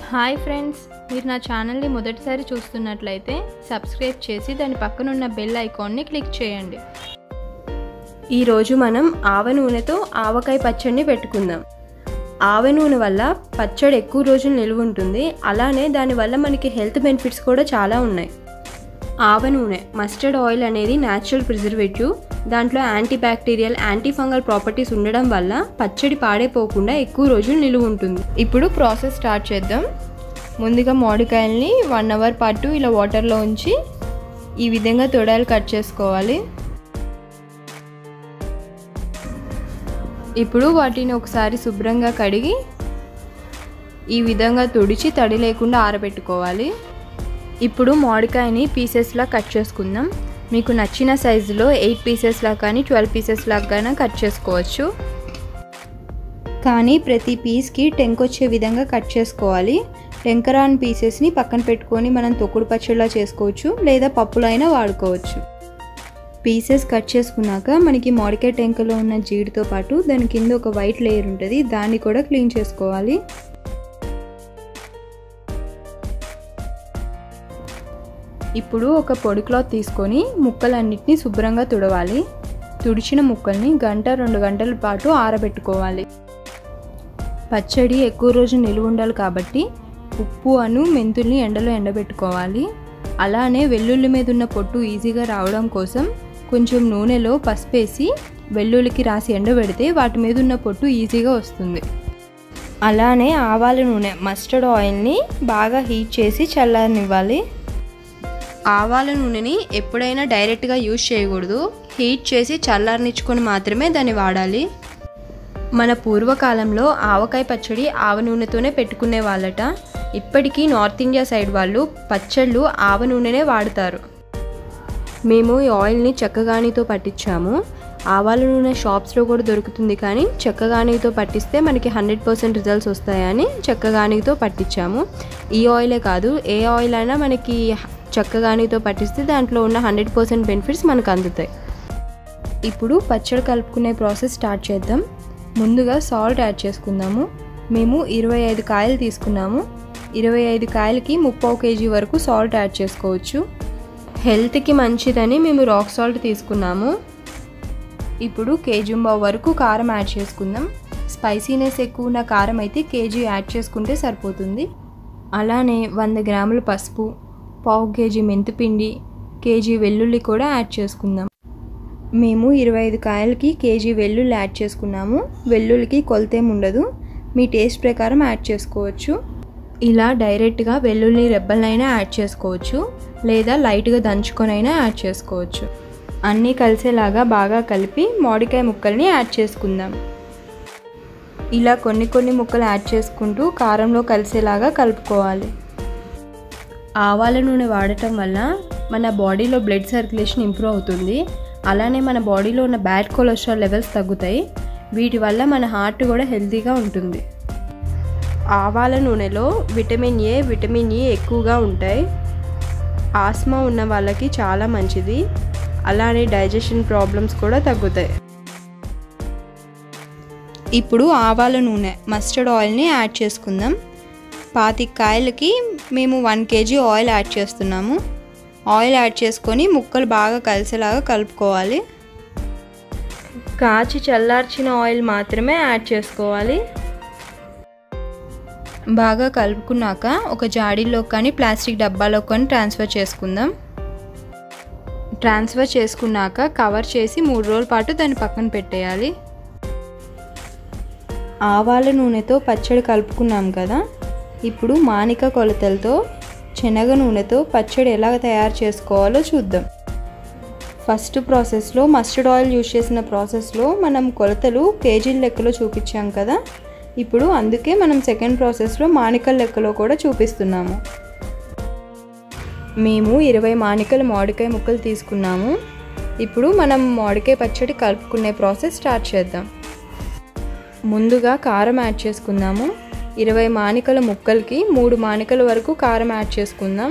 Hi friends, మీరు నా ఛానల్ని మొదటిసారి చూస్తున్నట్లయితే సబ్స్క్రైబ్ చేసి దాని పక్కన ఉన్న బెల్ ఐకాన్ని క్లిక్ చేయండి. ఈరోజు మనం ఆవ నూనెతో ఆవకాయ పచ్చడిని పెట్టుకుందాం. ఆవ నూనె వల్ల పచ్చడి ఎక్కువ రోజులు నిల్వ ఉంటుంది. అలానే దానివల్ల మనకి హెల్త్ బెనిఫిట్స్ కూడా చాలా ఉన్నాయి. ఆవ నూనె మస్టర్డ్ ఆయిల్ అనేది న్యాచురల్ ప్రిజర్వేటివ్. దాంట్లో antibacterial, antifungal properties ఉండడం వల్ల పచ్చడి పాడైపోకుండా ఎక్కువ రోజులు నిలువ ఉంటుంది. ఇప్పుడు ప్రాసెస్ స్టార్ట్ చేద్దాం. ముందుగా మామిడికాయల్ని 1 అవర్ పాటు ఇలా వాటర్లో ఉంచి ఈ విధంగా తొడాలు కట్ చేసుకోవాలి. ఇప్పుడు వాటిని ఒకసారి శుభ్రంగా కడిగి ఈ విధంగా తుడిచి తడి లేకుండా ఆరబెట్టుకోవాలి. ఇప్పుడు మామిడికాయని పీసెస్లా కట్ చేసుకుందాం. మీకు నచ్చిన సైజులో 8 పీసెస్లా కానీ 12 పీసెస్లా కానీ కట్ చేసుకోవచ్చు. కానీ ప్రతి పీస్కి టెంక్ వచ్చే విధంగా కట్ చేసుకోవాలి. టెంకరాని పీసెస్ని పక్కన పెట్టుకొని మనం తొక్కుడు పచ్చడిలా చేసుకోవచ్చు, లేదా పప్పులో అయినా వాడుకోవచ్చు. పీసెస్ కట్ చేసుకున్నాక మనకి మామిడికాయ టెంకలో ఉన్న జీడితో పాటు దాని కింద ఒక వైట్ లేయర్ ఉంటుంది, దాన్ని కూడా క్లీన్ చేసుకోవాలి. ఇప్పుడు ఒక పొడి క్లాత్ తీసుకొని ముక్కలన్నిటినీ శుభ్రంగా తుడవాలి. తుడిచిన ముక్కల్ని 1-2 గంటల పాటు ఆరబెట్టుకోవాలి. పచ్చడి ఎక్కువ రోజు నిలువ ఉండాలి కాబట్టి ఉప్పు మెంతుల్ని ఎండలో ఎండబెట్టుకోవాలి. అలానే వెల్లుల్లి మీద ఉన్న పొట్టు ఈజీగా రావడం కోసం కొంచెం నూనెలో పసుపేసి వెల్లుల్లికి రాసి ఎండబెడితే వాటి మీద ఉన్న పొట్టు ఈజీగా వస్తుంది. అలానే ఆవాల నూనె మస్టర్డ్ ఆయిల్ని బాగా హీట్ చేసి చల్లారనివ్వాలి. ఆవాల నూనెని ఎప్పుడైనా డైరెక్ట్గా యూజ్ చేయకూడదు. హీట్ చేసి చల్లారనిచ్చుకొని మాత్రమే దాన్ని వాడాలి. మన పూర్వకాలంలో ఆవకాయ పచ్చడి ఆవ నూనెతోనే పెట్టుకునే వాళ్ళట. ఇప్పటికీ నార్త్ ఇండియా సైడ్ వాళ్ళు పచ్చళ్ళు ఆవ నూనెనే వాడతారు. మేము ఈ ఆయిల్ని చెక్కగానితో పట్టించాము. ఆవాల నూనె షాప్స్లో కూడా దొరుకుతుంది, కానీ చెక్కగానితో పట్టిస్తే మనకి 100% రిజల్ట్స్ వస్తాయని చెక్కగానితో పట్టించాము. ఈ ఆయిలే కాదు, ఏ ఆయిల్ అయినా మనకి చెక్కగానితో పట్టిస్తే దాంట్లో ఉన్న 100% బెనిఫిట్స్ మనకు అందుతాయి. ఇప్పుడు పచ్చడి కలుపుకునే ప్రాసెస్ స్టార్ట్ చేద్దాం. ముందుగా సాల్ట్ యాడ్ చేసుకుందాము. మేము 25 కాయలు తీసుకున్నాము. 25 కాయలకి 3/4 kg వరకు సాల్ట్ యాడ్ చేసుకోవచ్చు. హెల్త్కి మంచిదని మేము రాక్ సాల్ట్ తీసుకున్నాము. ఇప్పుడు 1.5 kg వరకు కారం యాడ్ చేసుకుందాం. స్పైసీనెస్ ఎక్కువ ఉన్న కారం అయితే 1 kg యాడ్ చేసుకుంటే సరిపోతుంది. అలానే 100 గ్రాముల పసుపు, 1/4 kg మెంతిపిండి, 1 kg వెల్లుల్లి కూడా యాడ్ చేసుకుందాం. మేము 25 కాయలకి 1 kg వెల్లుల్లి యాడ్ చేసుకున్నాము. వెల్లుల్లికి కొలతేం ఉండదు, మీ టేస్ట్ ప్రకారం యాడ్ చేసుకోవచ్చు. ఇలా డైరెక్ట్గా వెల్లుల్లి రెబ్బలైనా యాడ్ చేసుకోవచ్చు, లేదా లైట్గా దంచుకొనైనా యాడ్ చేసుకోవచ్చు. అన్నీ కలిసేలాగా బాగా కలిపి మామిడికాయ ముక్కల్ని యాడ్ చేసుకుందాం. ఇలా కొన్ని ముక్కలు యాడ్ చేసుకుంటూ కారంలో కలిసేలాగా కలుపుకోవాలి. ఆవాల నూనె వాడటం వల్ల మన బాడీలో బ్లడ్ సర్క్యులేషన్ ఇంప్రూవ్ అవుతుంది. అలానే మన బాడీలో ఉన్న బ్యాడ్ కొలెస్ట్రాల్ లెవెల్స్ తగ్గుతాయి. వీటి వల్ల మన హార్ట్ కూడా హెల్తీగా ఉంటుంది. ఆవాల నూనెలో విటమిన్ ఏ, విటమిన్ ఈ ఎక్కువగా ఉంటాయి. ఆస్మా ఉన్న వాళ్ళకి చాలా మంచిది. అలానే డైజెషన్ ప్రాబ్లమ్స్ కూడా తగ్గుతాయి. ఇప్పుడు ఆవాల నూనె మస్టర్డ్ ఆయిల్ని యాడ్ చేసుకుందాం. 25 కాయలకి మేము 1 kg ఆయిల్ యాడ్ చేస్తున్నాము. ఆయిల్ యాడ్ చేసుకొని ముక్కలు బాగా కలిసేలాగా కలుపుకోవాలి. కాచి చల్లార్చిన ఆయిల్ మాత్రమే యాడ్ చేసుకోవాలి. బాగా కలుపుకున్నాక ఒక జాడీలో కానీ ప్లాస్టిక్ డబ్బాలో కానీ ట్రాన్స్ఫర్ చేసుకుందాం. ట్రాన్స్ఫర్ చేసుకున్నాక కవర్ చేసి 3 రోజుల పాటు దాన్ని పక్కన పెట్టేయాలి. ఆవాల నూనెతో పచ్చడి కలుపుకున్నాం కదా, ఇప్పుడు మానిక కొలతలతో శనగ నూనెతో పచ్చడి ఎలా తయారు చేసుకోవాలో చూద్దాం. ఫస్ట్ ప్రాసెస్లో మస్టర్డ్ ఆయిల్ యూజ్ చేసిన ప్రాసెస్లో మనం కొలతలు కేజీల లెక్కలో చూపించాం కదా, ఇప్పుడు అందుకే మనం సెకండ్ ప్రాసెస్లో మానికల లెక్కలో కూడా చూపిస్తున్నాము. మేము 20 మానికల మామిడికాయ ముక్కలు తీసుకున్నాము. ఇప్పుడు మనం మామిడికాయ పచ్చడి కలుపుకునే ప్రాసెస్ స్టార్ట్ చేద్దాం. ముందుగా కారం యాడ్ చేసుకుందాము. 20 మానికల ముక్కలకి 3 మానికల వరకు కారం యాడ్ చేసుకుందాం.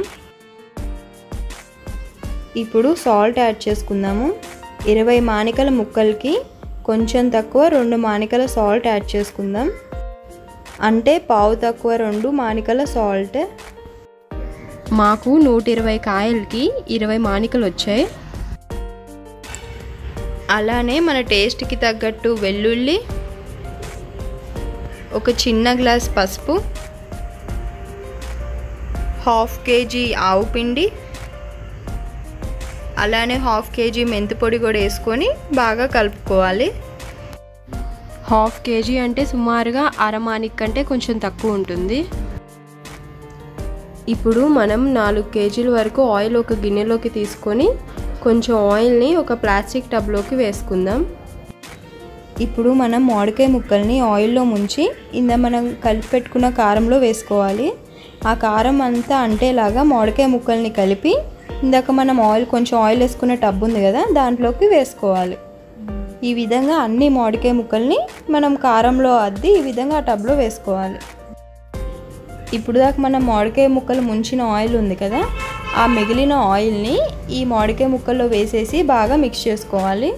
ఇప్పుడు సాల్ట్ యాడ్ చేసుకుందాము. 20 మానికల ముక్కలకి కొంచెం తక్కువ 2 మానికల సాల్ట్ యాడ్ చేసుకుందాం. అంటే పావు తక్కువ 2 మానికల సాల్ట్. మాకు 120 కాయలకి 20 మానికలు వచ్చాయి. అలానే మన టేస్ట్కి తగ్గట్టు వెల్లుల్లి, ఒక చిన్న గ్లాస్ పసుపు, 1/2 కేజీ ఆవు పిండి, అలానే 1/2 కేజీ మెంతి పొడి కూడా వేసుకొని బాగా కలుపుకోవాలి. 1/2 కేజీ అంటే సుమారుగా అర మానిక్ కంటే కొంచెం తక్కువ ఉంటుంది. ఇప్పుడు మనం 4 కేజీల వరకు ఆయిల్ ఒక గిన్నెలోకి తీసుకొని కొంచెం ఆయిల్ని ఒక ప్లాస్టిక్ టబ్లోకి వేసుకుందాం. ఇప్పుడు మనం మామిడికాయ ముక్కల్ని ఆయిల్లో ముంచి మనం కలిపి పెట్టుకున్న కారంలో వేసుకోవాలి. ఆ కారం అంతా అంటేలాగా మామిడికాయ ముక్కల్ని కలిపి ఇందాక మనం కొంచెం ఆయిల్ వేసుకున్న టబ్ ఉంది కదా, దాంట్లోకి వేసుకోవాలి. ఈ విధంగా అన్ని మామిడికాయ ముక్కల్ని మనం కారంలో అద్ది ఈ విధంగా ఆ టబ్లో వేసుకోవాలి. ఇప్పుడు దాకా మనం మామిడికాయ ముక్కలు ముంచిన ఆయిల్ ఉంది కదా, ఆ మిగిలిన ఆయిల్ని ఈ మామిడికాయ ముక్కల్లో వేసేసి బాగా మిక్స్ చేసుకోవాలి.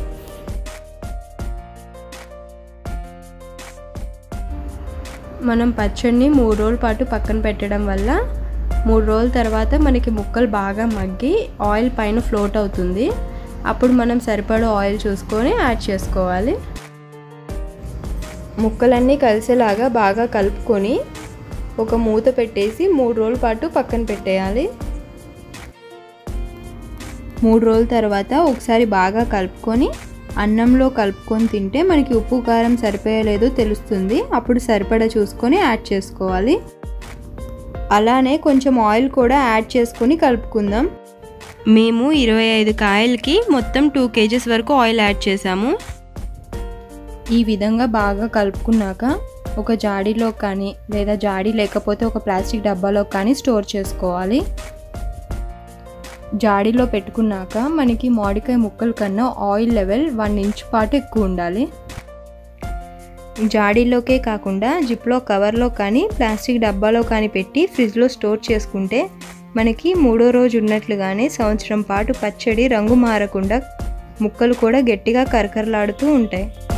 మనం పచ్చడిని 3 రోజుల పాటు పక్కన పెట్టడం వల్ల 3 రోజుల తర్వాత మనకి ముక్కలు బాగా మగ్గి ఆయిల్ పైన ఫ్లోట్ అవుతుంది. అప్పుడు మనం సరిపడా ఆయిల్ చూసుకొని యాడ్ చేసుకోవాలి. ముక్కలన్నీ కలిసేలాగా బాగా కలుపుకొని ఒక మూత పెట్టేసి 3 రోజుల పాటు పక్కన పెట్టేయాలి. 3 రోజుల తర్వాత ఒకసారి బాగా కలుపుకొని అన్నంలో కలుపుకొని తింటే మనకి ఉప్పు కారం సరిపోయలేదో తెలుస్తుంది. అప్పుడు సరిపడా చూసుకొని యాడ్ చేసుకోవాలి. అలానే కొంచెం ఆయిల్ కూడా యాడ్ చేసుకొని కలుపుకుందాం. మేము 25 కాయలకి మొత్తం 2 కేజీస్ వరకు ఆయిల్ యాడ్ చేసాము. ఈ విధంగా బాగా కలుపుకున్నాక ఒక జాడీలో కానీ లేదా జాడీ లేకపోతే ఒక ప్లాస్టిక్ డబ్బాలో కానీ స్టోర్ చేసుకోవాలి. జాడీలో పెట్టుకున్నాక మనకి మామిడికాయ ముక్కల కన్నా ఆయిల్ లెవెల్ 1 ఇంచ్ పాటు ఎక్కువ ఉండాలి. జాడీలోకే కాకుండా జిప్లో కవర్లో కానీ ప్లాస్టిక్ డబ్బాలో కానీ పెట్టి ఫ్రిడ్జ్లో స్టోర్ చేసుకుంటే మనకి 3వ రోజు ఉన్నట్లుగానే సంవత్సరం పాటు పచ్చడి రంగు మారకుండా ముక్కలు కూడా గట్టిగా కరకరలాడుతూ ఉంటాయి.